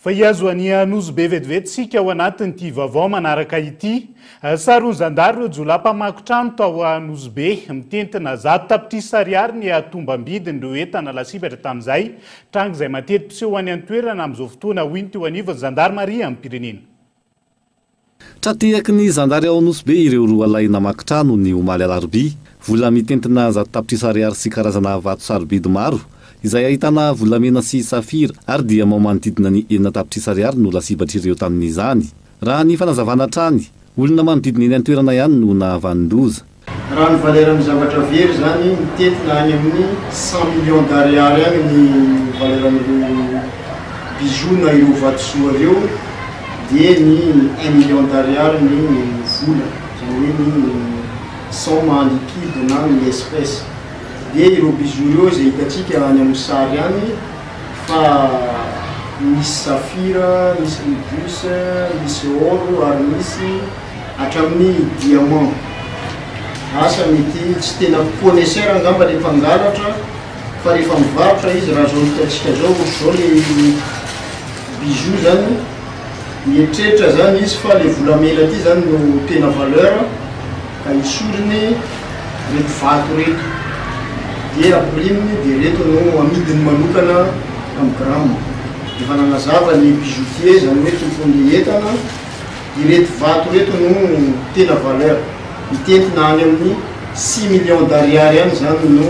Fa iazo any Nosy vetivetsika ao anatin'ity vaovao manaraka ity. Saron'ny zandary jolapamako trano tao Nosy mitentina 100 tapitrisa ariary ny tombam-bidiny ireo entana lasibatra tamin'izay. Trano izay matetika piseho any an-toerana amin'izao fotoana hoy ny teo anivon'ny Zandarmaria amin'ny pirenena. Tratehaky ny zandary ao Nosy ireo roa lahy namaky trano ny omaly alarobia. Vola mitentina 100 tapitrisa ariary sy karazana vato sarobidy maro. Izay ahitana volamena sy safira ary dia manodidina ny 4 tapitrisa ariary no lasibatra ireo tamin'izany. Raha ny fanazavana trany, olona manodidina eny an-toerana ihany no nahavandoza. Raha ny valeran'ny zavatra very zany mitentina any amin'ny 100 millions d'ariary agny ny valeran'ireo bijoux na ireo vatosoa ireo, dia ny 1 million d'ariary ny vola, zany hoe ny somme en liquide na ny espèce. Dia ireo bijoux ireo izay hitatsika any amin'ny sary any fa misy safira, misy rubis, misy oro ary misy hatramin'ny diamant. Asa mety tsy tena connaisseur angamba le mpangalatra fa rehefa mivarotra izy raha zao hitatsika zao le bijoux zany mieritreitra zany izy fa le volamena ty zany no tena valeur ka isoriny reto vato reto. Dia apoliminy dia reto no amidiny manokana amin'ny gramo. Efa nanazava ny bijoutier zany hoe tompon'ny entana, ireto vato reto no tena valeur. Mitentina any amin'ny 6 millions d'ariary any zany no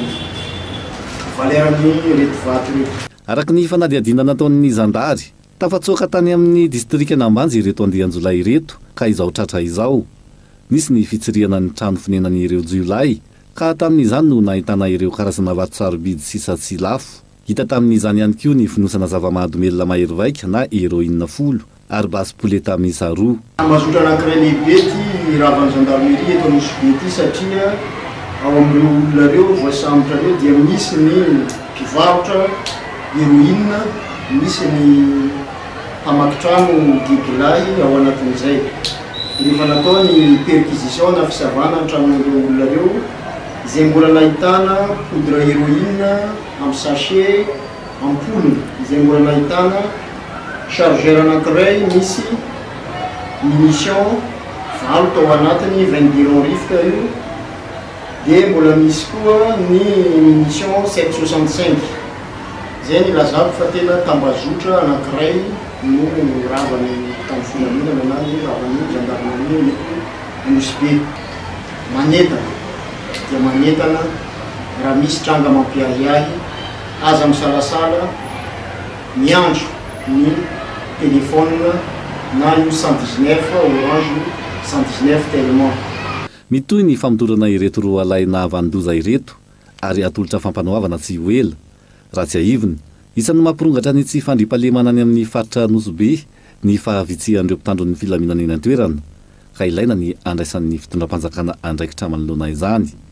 valeran'ny reto vato reto. Araky ny fanadihadina nataon'ny zandary, tafatsoaka tany amin'ny distrika Nambanjy ireto andian-jolay ireto ka izao tratra izao. Nisy ny fitsirihana ny trano fonenan'ireo jiolay. Ka tamin'izany no nahitana ireo karazana vato sarobidy sisa sy lafo. Hita tamin'izany ihany koa ny finosana zava-mahadomelona mahery vaika na héroïne 10 ary basy poleta miisa 2. Mazotra anankiray lehibe ty ravan'ny gendarmerie eto Nosy ty satria ao amin'ireo olona reo voasambotra reo dia misy ny mpivarotra héroïne, misy ny mpamaky trano gigilay ao anatin'izay. Rehefa natao ny perquisition na fisavana an-tranon'ireo olona reo, izay mbola nahitana poudre héroïne amin'ny sachet ampoule, izay mbola nahitana chargeur anankiray misy munition 20 tao anatiny 22 rifta io, dia mbola misy koa ny munition 765. Zay ny lazako fa tena tambazotra anankiray no ravany tamin'ny filaminana na ny ravan'ny gendarmerie Nosy manetana. Dia manetana raha misy tranga mampiahiahy aza misalasala miandro ny telefona na io 119 orange 119 tellement. Mitoy ny famodorana ireto roa lahy nahavandoza ireto ary atolotra fampanoavana tsy ho ela. Raha tsy aiviny, isan'ny mampirongatra ny tsy fandriampahalemana any amin'ny faritra Nosy ny fahavitsihan'ireo mpitandro ny filaminana eny an-toerana ka ilaina ny andraisan'ny fitondram-panjakana andraikitra manoloana izany.